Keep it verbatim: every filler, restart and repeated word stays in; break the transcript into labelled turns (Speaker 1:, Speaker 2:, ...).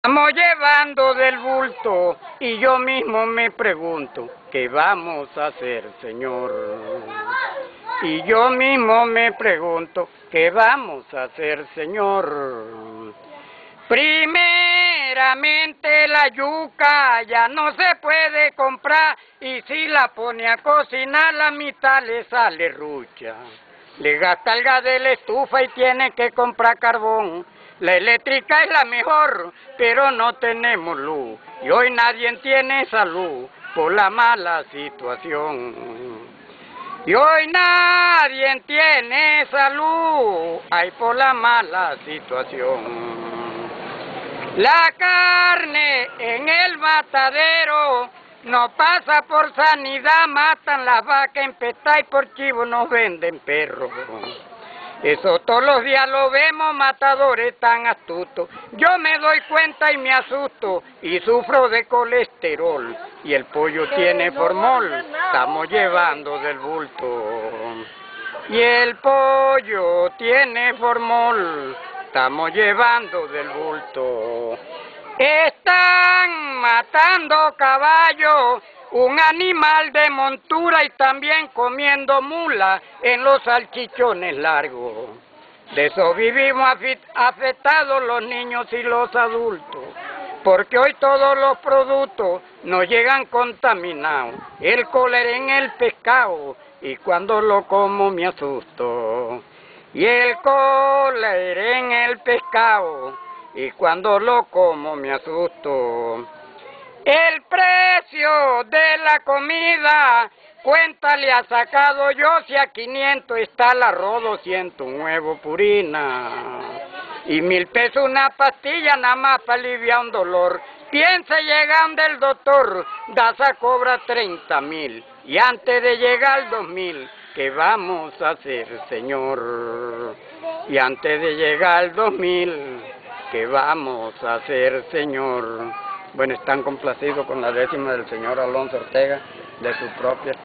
Speaker 1: Estamos llevando del bulto y yo mismo me pregunto, ¿qué vamos a hacer, Señor? Y yo mismo me pregunto, ¿qué vamos a hacer, Señor? Primeramente la yuca ya no se puede comprar y si la pone a cocinar la mitad le sale rucha. Le gasta el gas de la estufa y tiene que comprar carbón. La eléctrica es la mejor, pero no tenemos luz. Y hoy nadie tiene salud por la mala situación. Y hoy nadie tiene salud, ay, por la mala situación. La carne en el matadero no pasa por sanidad, matan las vacas en Petá y por chivo nos venden perros. Eso todos los días lo vemos, matadores tan astutos. Yo me doy cuenta y me asusto y sufro de colesterol. Y el pollo tiene formol, estamos llevando del bulto. Y el pollo tiene formol, estamos llevando del bulto. Están matando caballos, un animal de montura y también comiendo mula en los salchichones largos. De eso vivimos afectados los niños y los adultos, porque hoy todos los productos nos llegan contaminados. El cólera en el pescado y cuando lo como me asusto. Y el cólera en el pescado y cuando lo como me asusto. El precio de la comida, cuenta le ha sacado yo, si a quinientos está el arroz, doscientos un huevo purina. Y mil pesos una pastilla nada más para aliviar un dolor. Piensa llegando el doctor, Daza cobra treinta mil. Y antes de llegar al dos mil, ¿qué vamos a hacer, Señor? Y antes de llegar al dos mil, ¿qué vamos a hacer, Señor? Bueno, están complacidos con la décima del señor Alonso Ortega, de su propia